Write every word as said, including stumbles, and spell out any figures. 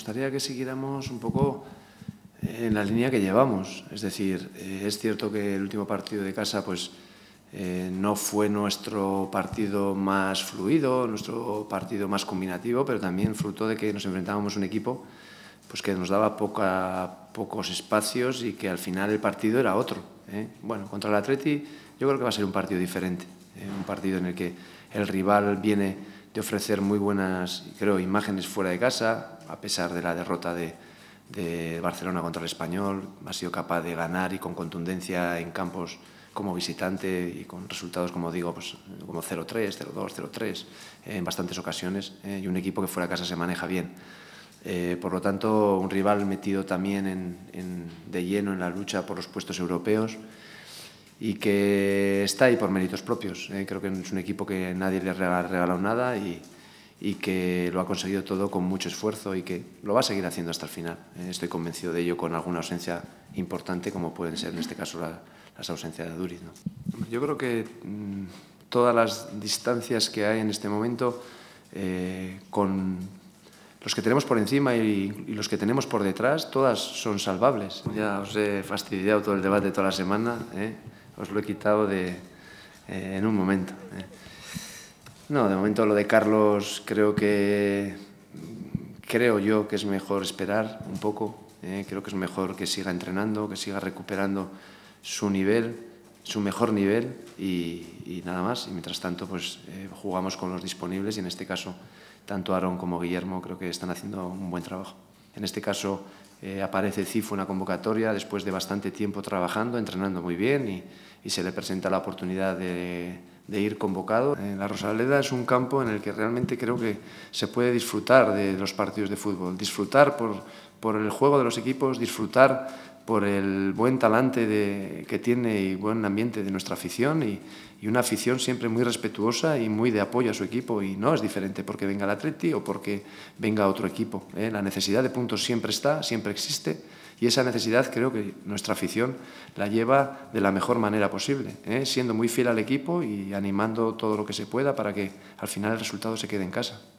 gustaría que siguiéramos un poco en la línea que llevamos. Es decir, eh, es cierto que el último partido de casa pues, eh, no fue nuestro partido más fluido, nuestro partido más combinativo, pero también fruto de que nos enfrentábamos a un equipo pues, que nos daba poca, pocos espacios y que al final el partido era otro. ¿eh? Bueno, contra el Atleti yo creo que va a ser un partido diferente, ¿eh? un partido en el que el rival viene de ofrecer muy buenas, creo, imágenes fuera de casa, a pesar de la derrota de, de Barcelona contra el Español, ha sido capaz de ganar y con contundencia en campos como visitante y con resultados, como digo, pues, como cero tres, cero dos, cero tres eh, en bastantes ocasiones, eh, y un equipo que fuera de casa se maneja bien. Eh, por lo tanto, un rival metido también en, en, de lleno en la lucha por los puestos europeos y que está ahí por méritos propios. Eh, creo que es un equipo que nadie le ha regalado nada y, y que lo ha conseguido todo con mucho esfuerzo y que lo va a seguir haciendo hasta el final. Eh, estoy convencido de ello con alguna ausencia importante, como pueden ser en este caso la, las ausencias de Duriz, ¿no? Yo creo que mmm, todas las distancias que hay en este momento, eh, con los que tenemos por encima y, y los que tenemos por detrás, todas son salvables. Ya os he fastidiado todo el debate toda la semana, ¿eh? Os lo he quitado de, eh, en un momento. ¿eh? No, de momento lo de Carlos creo que creo yo que es mejor esperar un poco. ¿eh? Creo que es mejor que siga entrenando, que siga recuperando su nivel, su mejor nivel y, y nada más. Y mientras tanto, pues eh, jugamos con los disponibles y en este caso tanto Aarón como Guillermo creo que están haciendo un buen trabajo. En este caso eh, aparece Cifu en una convocatoria después de bastante tiempo trabajando, entrenando muy bien y, y se le presenta la oportunidad de, de ir convocado. Eh, la Rosaleda es un campo en el que realmente creo que se puede disfrutar de los partidos de fútbol, disfrutar por, por el juego de los equipos, disfrutar por el buen talante de, que tiene y buen ambiente de nuestra afición y, y una afición siempre muy respetuosa y muy de apoyo a su equipo y no es diferente porque venga el Atleti o porque venga otro equipo. ¿eh? La necesidad de puntos siempre está, siempre existe y esa necesidad creo que nuestra afición la lleva de la mejor manera posible, ¿eh? siendo muy fiel al equipo y animando todo lo que se pueda para que al final el resultado se quede en casa.